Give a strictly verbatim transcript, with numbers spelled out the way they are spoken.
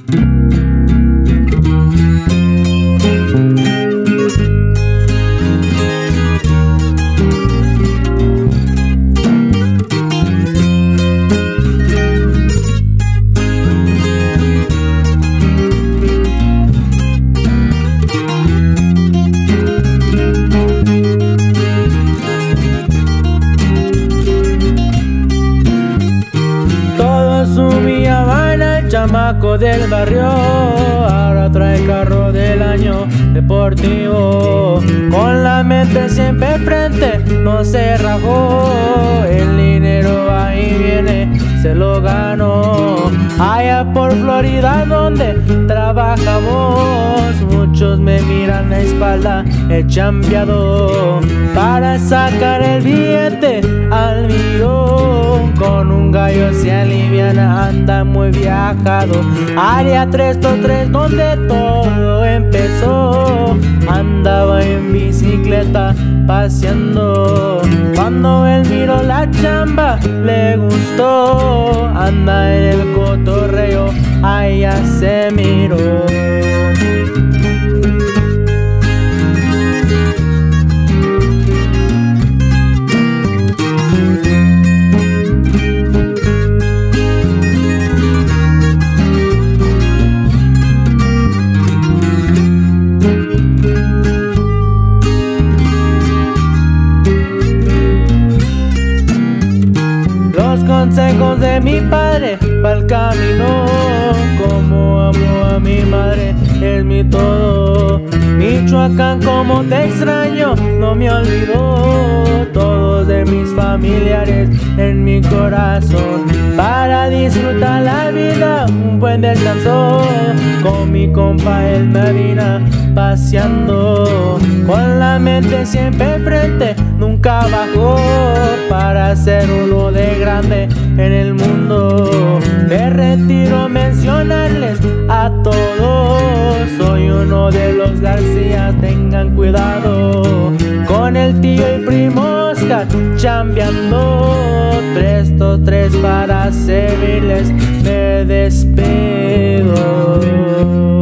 Chamaco del barrio, ahora trae carro del año deportivo. Con la mente siempre frente, no se rajó. El dinero va y viene, se lo ganó. Allá por Florida donde trabajamos, muchos me miran la espalda, he chambeado para sacar el billete al millón. Con un gallo se aliviana, anda muy viajado. Área trescientos tres donde todo empezó, andaba en bicicleta paseando. Cuando él miró la chamba le gustó, anda en el cotorreo, allá se miró. Consejos de mi padre pa'l camino, como amo a mi madre, es mi todo. Michoacán, como te extraño, no me olvido. Todos de mis familiares en mi corazón, para disfrutar la vida, un buen descanso. Con mi compa el Medina, paseando, con la mente siempre frente, nunca bajó, para ser uno de grande en el mundo. Me retiro a mencionarles a todos, soy uno de los García, tengan cuidado. Con el tío y primo Oscar, chambeando, trescientos tres para servirles, me despido.